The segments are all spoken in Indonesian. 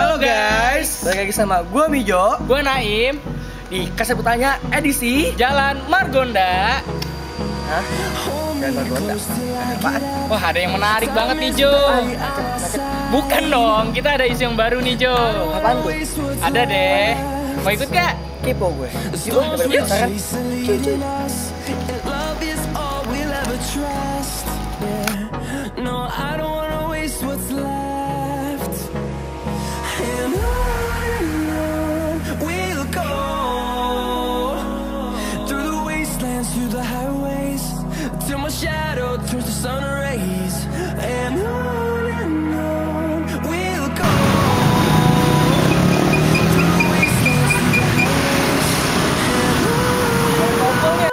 Halo guys, balik lagi sama gue Mijo, gue Naim di Kasih Bertanya edisi Jalan Margonda. Hah? Jalan Margonda? Apaan? Wah, ada yang menarik banget nih Jo. Bukan dong, kita ada isu yang baru nih Jo. Apaan tuh? Ada deh. Mau ikut gak? Kepo gue. Yuk, kita penasaran. Cuy. No, I don't wanna waste what's left. And on we'll go, through the wastelands, through the highways, till my shadow turns to sun rays. And on we'll go, through the wastelands, through the highways, and on.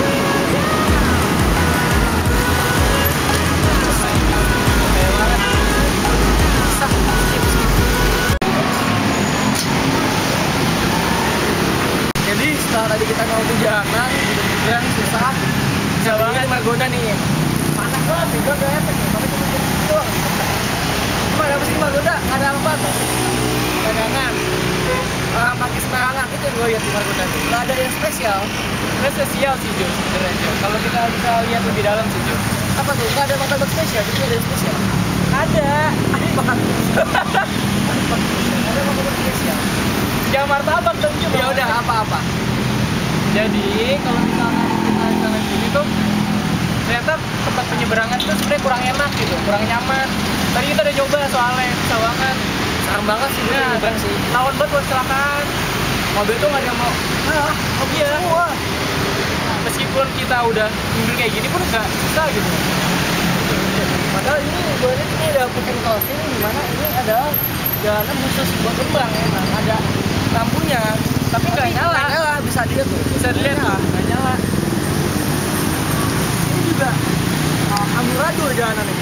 Jadi setelah tadi kita mau ke jalan, udah susah. Bisa banget di Margonda nih. Panas banget, juga gak efek nih. Tapi cuma gitu doang. Cuma ada apa sih di Margonda? Ada apa tuh? Dagangan. Orang pakai sembarangan itu yang gue lihat di Margonda. Gak ada yang spesial. Ini spesial sih Jo sebenarnya Jo. Kalau kita bisa lihat lebih dalam sih Jo. Apa tuh? Gak ada martabak spesial, jadi ada yang spesial. Ada. Apa? Ada martabak spesial. Jangan martabak dong Jo. Ya udah apa-apa. Jadi kalau misalnya kita jalan sini tuh ternyata tempat penyeberangan itu sebenarnya kurang enak gitu, kurang nyaman. Tadi kita udah coba soalnya, susah banget. Serem banget sih Nah, nyebrang sih. lawan banget buat kecelakaan. Mobil tuh nggak ada yang mau. Oh iya. Wah. Meskipun kita udah mundur kayak gini pun nggak susah gitu. Padahal ini gue lihat ini ada bikin crossing di mana ini adalah jalanan khusus buat terbang emang ada lampunya Tapi nggak nyala. bisa dilihat tuh. Bisa dilihat tuh, nggak nyala. Ini juga amburadul jalanan ini.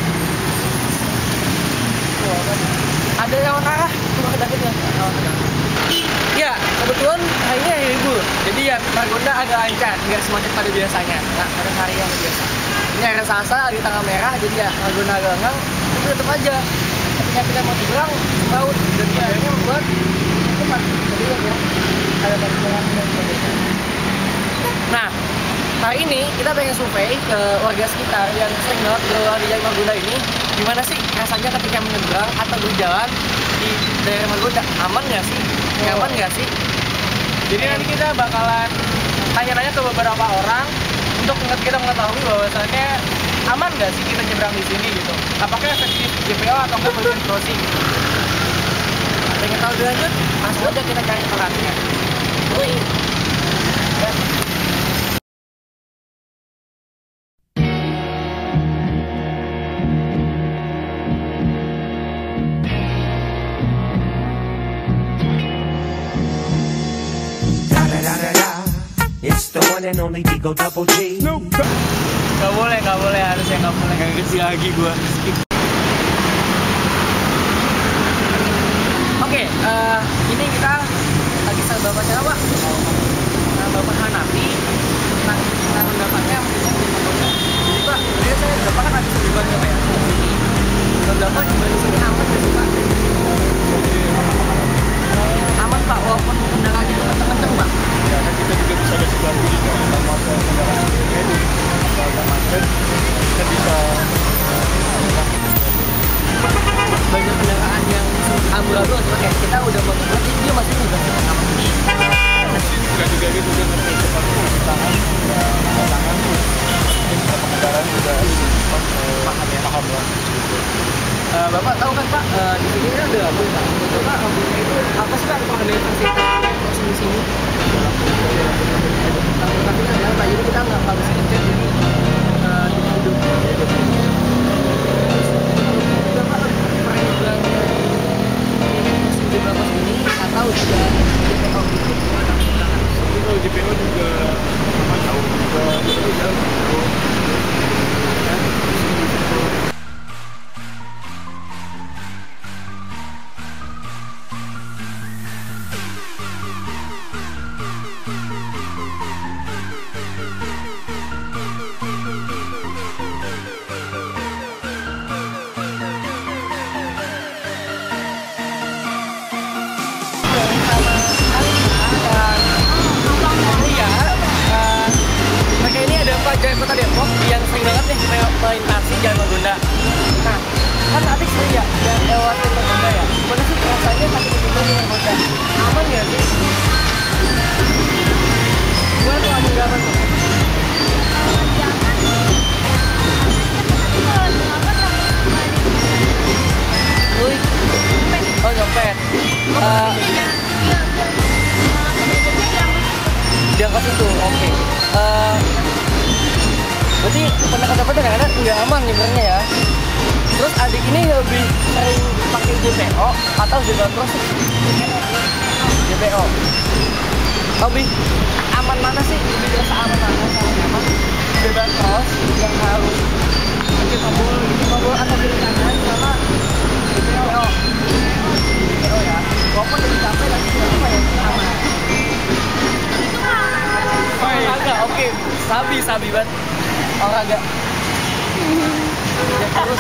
Tuh, kan. Ada yang arah cuma kedapatnya. Ya, kebetulan hari ini hari libur. Jadi ya Margonda agak lancar, nggak semacet pada biasanya. Nggak pada hari yang biasa. Ini hari Selasa di tanggal merah, jadi ya Margonda agak lengang. Tapi tetap aja. Ketika kita mau dibilang laut dan akhirnya membuat cepat. Jadi ya, ada bantuan yang berbeda. Nah, hari ini kita pengen survei ke warga sekitar yang sering banget berlalu di Jalan Margonda ini. Gimana sih rasanya ketika menyeberang atau berjalan di daerah Margonda? Aman nggak sih? Nyaman nggak sih? Jadi nanti kita bakalan tanya-tanya ke beberapa orang untuk kita mengetahui bahwasannya aman nggak sih kita nyebrang di sini gitu. Apakah efektif JPO atau enggak berjalan crossing gitu. Pengen tahu lebih lanjut? Langsung aja kita cari orangnya. Wih. It's the one and only Digo Double G. Gak boleh, harusnya gak boleh. Gak ngerti lagi gue. Skip. Oke, ini kita lagi sama Bapak siapa, Pak? Bapak Hanafi tentang pendapatnya jadi Pak, jadi saya Bapak kan habis liburan ya Pak ya? Bapak juga di sini aman nggak sih Pak? Aman Pak, walaupun kendaraannya kenceng-kenceng Pak? Ya, kan kita juga bisa ada sebuah di dalam masa kendaraan ini agak macet, kita bisa banyak kendaraan yang amburadul, cuma kayak kita udah mau ngebuat dia masih juga aman. juga gitu kan seperti di tangan ya tangan mungkin sama kendaraan juga paham lah gitu. Bapak tahu kan Pak, di sini kan ada lampu Pak. Itu Pak, lampunya itu apa sih Pak? Kalau ada versi di sini. Tapi kan ada Pak, jadi kita nggak bisa ngecek jadi hidup. Bapak pernah bilang di berapa sini atau juga JPO gitu? Tapi kalau JPO juga sama tahu juga itu jauh. melintasi Jalan Margonda. Nah, kan adik sering ya lewatin Margonda ya. Mana sih rasanya pakai mobil di Margonda? Aman nggak sih? Gimana tuh aman nggak aman tuh? Oh nyopet. Diangkat itu, oke. Berarti pendekatan kadang-kadang nggak aman nyebrangnya ya. Terus adik ini lebih sering pakai JPO atau zebra cross sih? JPO. Lebih aman mana sih? Lebih dirasa aman mana? Aman zebra cross yang harus pakai tombol atau kiri kanan sama JPO. JPO ya. Walaupun jadi capek lagi nggak apa ya aman. Olahraga, oke. Sabi banget. Olahraga. Ya terus.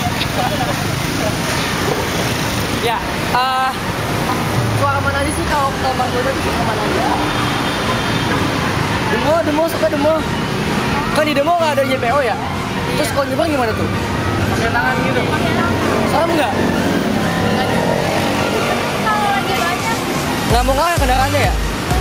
Ya, suara mana aja sih kalau ke Margonda itu suka mana aja? Demo, suka demo. Kan di demo nggak ada JPO ya? Terus kalau nyebrang gimana tuh? Pakai tangan gitu. Serem nggak? Kalau lagi banyak. Nggak mau ngalah kendaraannya ya?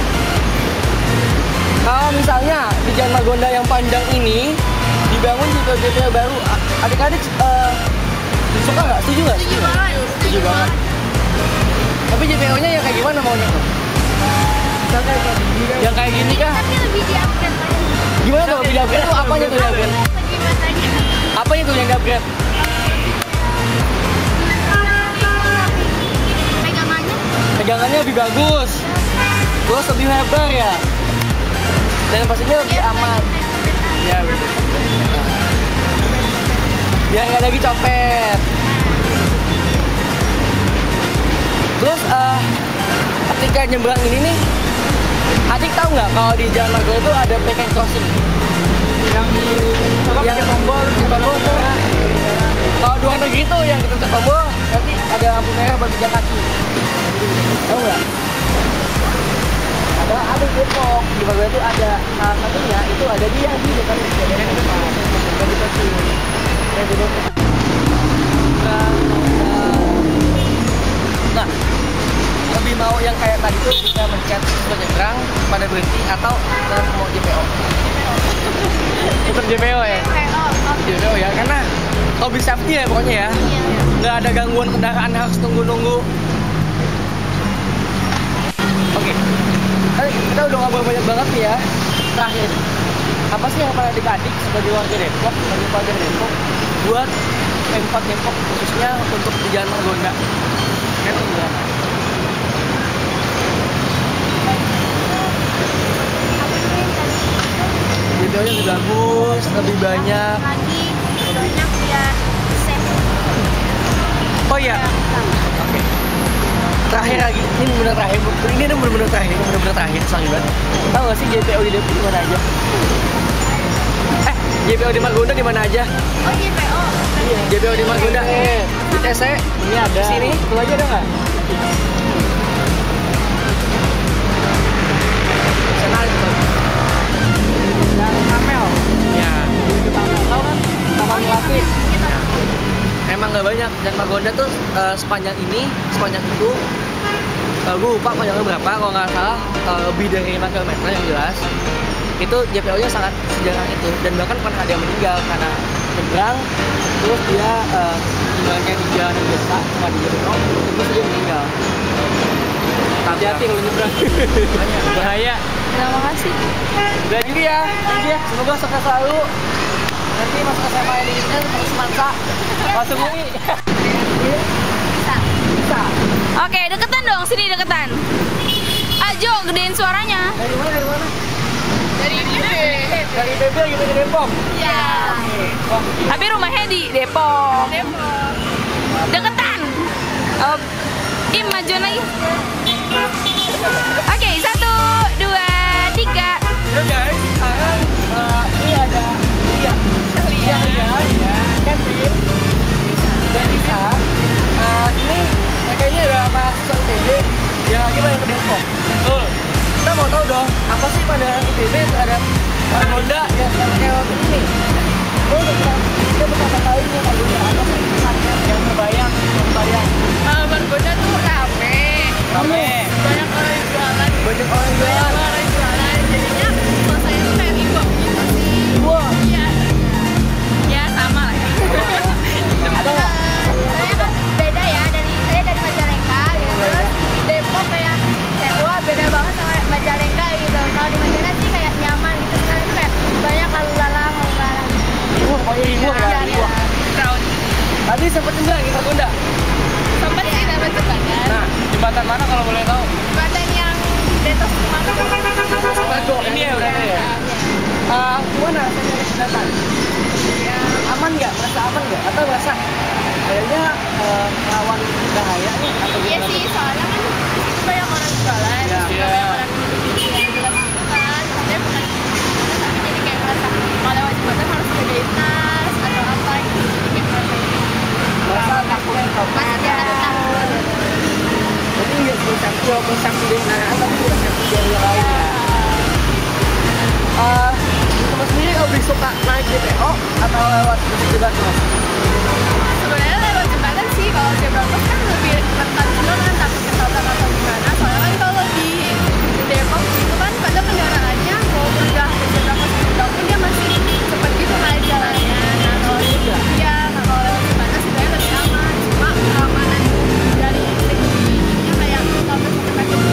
Kalau misalnya di Jalan Margonda yang panjang ini dibangun JPO baru, adik-adik suka nggak? Setuju nggak? Setuju banget. Tapi JPO-nya yang kayak gimana maunya tuh? Yang kayak gini kah? Tapi lebih di-upgrade aja. Gimana tuh lebih di-upgrade tuh apanya tuh di-upgrade? Apanya tuh yang di-upgrade? Pegangannya lebih bagus. Terus lebih lebar ya. Dan pastinya lebih aman. Ya betul. Biar nggak lagi copet. Terus ketika nyebrang ini nih, adik tahu nggak kalau di Jalan Margonda itu ada pekan crossing? Yang tombol tuh. Kalau di luar negeri tuh yang kita tombol nanti ada lampu merah buat jalan kaki. Tahu nggak? Ada di Depok, di Margonda itu ada salah satunya itu ada di depan Nah, lebih mau yang kayak tadi tuh bisa mencet sesuai nyebrang pada berhenti atau mau JPO? Tetap JPO ya? JPO ya, karena lebih safety ya pokoknya ya. Nggak ada gangguan kendaraan harus tunggu-nunggu. Oke. Kita udah ngobrol banyak banget nih ya. Terakhir, apa sih yang para adik-adik sebagai warga Depok, buat Pemkot Depok khususnya untuk di Jalan Margonda? Itu gimana? Videonya lebih bagus, lebih banyak. Lagi banyak biar safe. Oh iya. Oke. Terakhir lagi, ini benar terakhir. Ini benar-benar terakhir, sorry banget. Tahu nggak sih JPO di Depok di mana aja? JPO di Margonda di mana aja? Oh JPO. Iya, JPO di Margonda. Di TC ini ada. Di sini, itu aja ada nggak? Sana itu. Dan Kamel. Ya. Di Kamel, tahu kan? Taman Melati. Emang nggak banyak. Dan Margonda tuh sepanjang itu. Gue lupa panjangnya berapa, kalau nggak salah lebih dari 5 km yang jelas. Itu JPO-nya sangat sejarah itu, dan bahkan pernah ada yang meninggal karena nyebrang, terus dia tinggalnya di jalan biasa, nggak di JPO, terus dia meninggal. Hati-hati kalau nyebrang, bahaya. Terima kasih. Udah gitu ya, semoga sukses selalu. Nanti masuk SMA ini terus semansa, masuk UI. Bisa. Oke, deketan dong, sini deketan. Ajo, gedein suaranya. Dari mana? Dari Dari BB gitu di Depok. Iya. Tapi rumahnya di Depok. Deketan. Im, majuan lagi. Oke, 1, 2, 3. Ya guys, sekarang ini ada Lia ya, Kevin dan Lisa. Ini kayaknya ada mahasiswa ITB yang lagi main ke Depok. Kita mau tahu dong, apa sih pada ITB ada Margonda yang kayak waktu ini? ini Margonda apa sih kesannya Yang terbayang. Margonda tuh rame. Banyak orang yang jualan. banyak orang Banyak jualan. orang yang jualan. Jadinya suasananya tuh kayak ribet gitu sih. Wah, Iya. Ya sama lah ya. ada nggak? Saya kan beda ya saya dari Majalengka gitu. Terus Depok kayak wah beda banget sama Majalengka gitu. Kalau di Majalengka sih kayak nyaman gitu. Sekarang tuh kayak banyak lalu lalang. Ribuan, pokoknya ribuan ya. Iya. Crowd. Tadi sempet enggak di Margonda? Sempat sih dapat jembatan. Nah, jembatan mana kalau boleh tahu? Jembatan yang Detos mana? Bago, Ini ya berarti ya? Gimana rasanya naik jembatan? Ya. Aman nggak? Merasa aman nggak? Atau merasa kayaknya rawan bahaya nih? Atau Iya gimana? sih, soalnya kan itu banyak orang jualan, Iya. juga banyak orang yang jualan gitu kan. Saya bukan jadi kayak ngerasa kalau lewat jembatan harus jagain tas atau apa gitu. Jadi kayak ngerasa Merasa takut masih ada takut. Jadi nggak perlu safety, walaupun safety dari kendaraan tapi juga safety dari yang lain ya. Teman sendiri lebih suka naik GPO atau lewat jembatan mas? Sebenarnya lewat jembatan sih, kalau zebra cross kan lebih ketat juga kan, takut ketabrak atau gimana. Soalnya kan kalau di Depok itu kan kadang kendaraannya mau udah ke zebra cross juga pun dia masih cepet gitu kan jalannya. Nah kalau iya, nah kalau lewat jembatan sebenarnya lebih aman. Cuma keamanan dari tekniknya kayak kalau sampai ke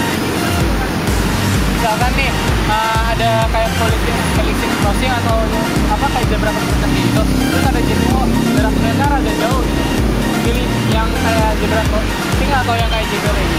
Misalkan nih ada kayak collision crossing atau apa kayak zebra cross seperti itu, terus ada JPO jarak ternyata agak jauh gitu. Pilih yang kayak zebra crossing atau yang kayak JPO ini?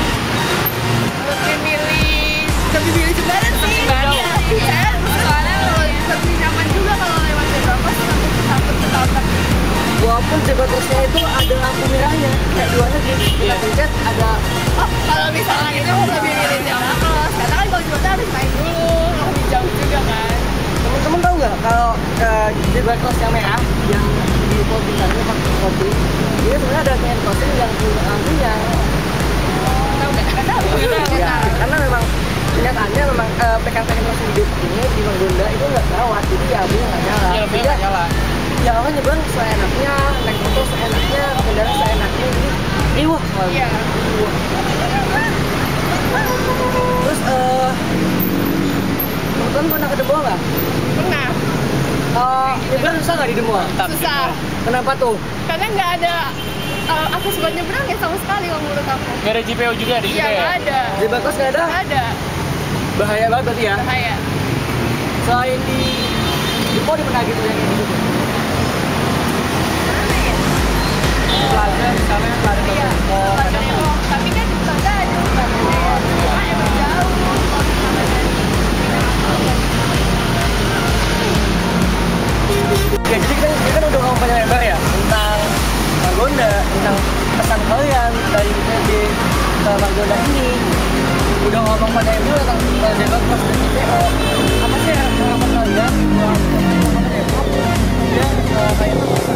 lebih milih jembatan sih. Iya. Saya soalnya lebih nyaman juga kalau lewat zebra cross takut ketabrak. Walaupun zebra crossnya itu ada lampu merahnya, kayak duanya di kita pencet ada. Oh, kalau misalnya itu lebih milih zebra cross, karena kan kalau jembatan harus main dulu, lebih jauh juga kan. Teman-teman tahu nggak kalau zebra cross yang merah yang di tol bintangnya pakai kopi, ini sebenarnya ada kayak crossing yang punya lampunya. Tahu nggak? Nggak tahu. Ya, karena memang kenyataannya memang PKPN crossing di Depok ini di Margonda itu nggak terawat, jadi ya lampunya nggak nyala. Iya, lebih nggak nyala. Ya orang nyebrang seenaknya, naik motor seenaknya, kendaraan seenaknya, jadi riwah soalnya. Iya. Terus teman-teman pernah ke Demua nggak? Pernah. Nyebrang susah nggak di Demua? Susah. Kenapa tuh? Karena nggak ada akses buat nyebrang ya sama sekali kalau menurut aku. Gak ada JPO juga di situ Iya, ya? nggak ada. Zebra cross nggak ada? Nggak ada. Bahaya banget berarti ya? Bahaya. Selain di Demua di mana gitu yang gitu? Plaza misalnya Plaza Iya. Plaza Depok. Tapi kan Plaza ada Plaza ya. Cuma emang jauh. Kalau misalnya dari Ya jadi kita kan udah ngomong panjang lebar ya tentang Margonda, tentang pesan kalian dari di Margonda ini. Udah ngomong panjang lebar tentang Depok plus dan JPO. Apa sih harapan kalian buat teman-teman Depok dan kayak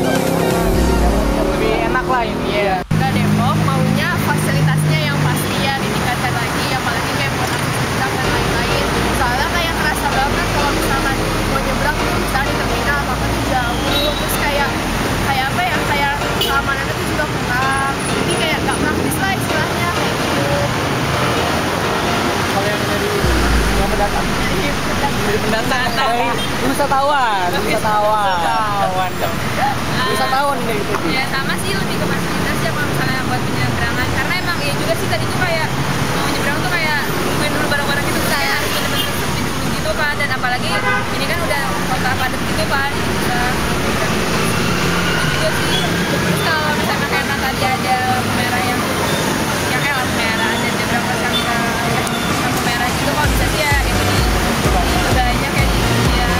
lebih enak lah ini ya. Ke Depok maunya fasilitasnya yang pasti ya ditingkatkan lagi, apalagi kayak buat aktivitas dan lain-lain. Soalnya kayak kerasa banget kalau misalkan mau nyebrang misalnya di terminal apa tuh jauh, terus kayak apa ya, kayak keamanannya tuh juga kurang. Jadi kayak nggak praktis lah istilahnya kayak gitu. kalau yang dari yang pendatang, Jadi pendatang. dari wisatawan dong. Wisatawan ini gitu. Ya sama sih, lebih ke fasilitas ya kalau misalnya buat penyeberangan, karena emang ya juga sih tadi tuh kayak mau nyebrang tuh kayak nungguin dulu barang-barang gitu kan, harus bener-bener sepi dulu gitu kan, dan apalagi ini kan udah kota padat gitu kan, jadi bisa juga sih. Terus kalau misalnya kayak tadi ada lampu merah yang lampu merah dan nyebrang pas lampu merah gitu, kalau bisa sih ya itu segalanya kayak gitu ya.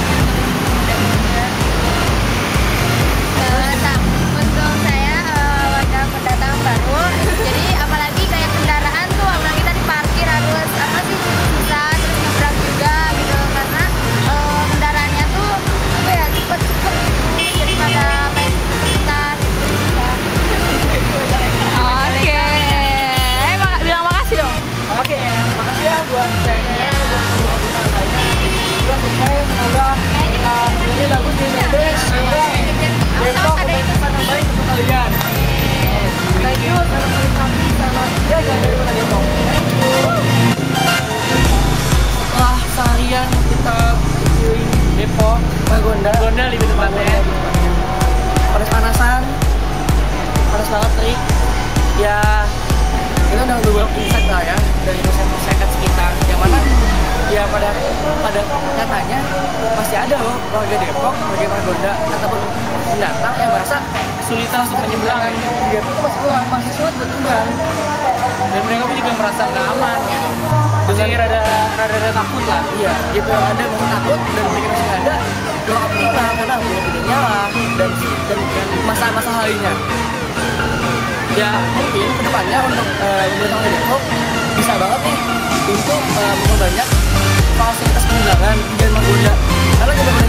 Untuk saya warga pendatang baru, jadi apalagi kayak kendaraan tuh apalagi tadi parkir harus apa sih susah, terus nyebrang juga gitu karena kendaraannya tuh apa ya cepet gitu, jadi pada main kita gitu. Margonda. Margonda lebih tepatnya. Panas-panasan, panas banget terik. Ya kita udah beberapa insight lah ya dari masyarakat sekitar, yang mana ya pada nyatanya masih ada loh warga Depok, warga Margonda ataupun pendatang yang merasa Kesulitan untuk menyeberang. di Depok itu masih kurang, masih sulit buat nyebrang. Dan mereka pun juga merasa nggak aman gitu. Jadi rada takut lah. Iya, gitu yang ada masih takut dan mereka masih nggak ada gelap pula karena tidak nyala dan masalah-masalah lainnya. Ya mungkin kedepannya untuk pemerintah Kota Depok bisa banget nih untuk memperbanyak fasilitas penyelenggaraan di Margonda, karena